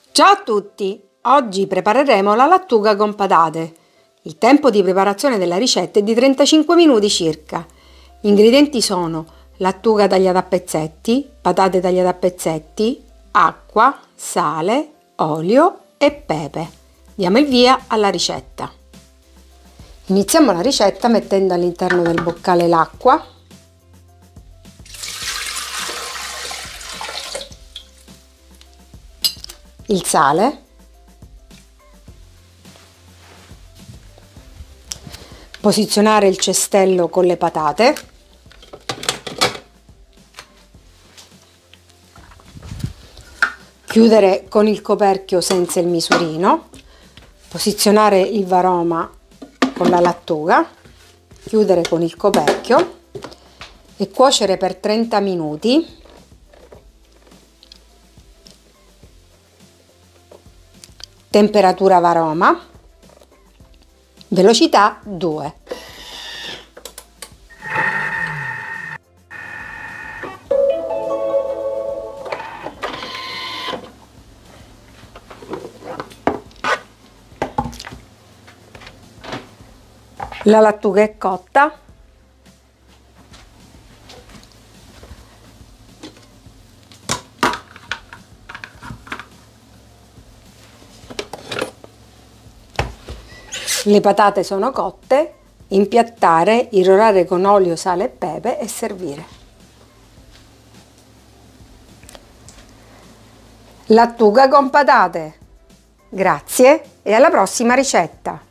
Ciao a tutti! Oggi prepareremo la lattuga con patate. Il tempo di preparazione della ricetta è di 35 minuti circa. Gli ingredienti sono lattuga tagliata a pezzetti, patate tagliate a pezzetti, acqua, sale, olio e pepe. Diamo il via alla ricetta. Iniziamo la ricetta mettendo all'interno del boccale l'acqua, il sale, posizionare il cestello con le patate, chiudere con il coperchio senza il misurino, posizionare il varoma con la lattuga, chiudere con il coperchio e cuocere per 30 minuti. Temperatura varoma, velocità 2. La lattuga è cotta. Le patate sono cotte. Impiattare, irrorare con olio, sale e pepe e servire. Lattuga con patate. Grazie e alla prossima ricetta!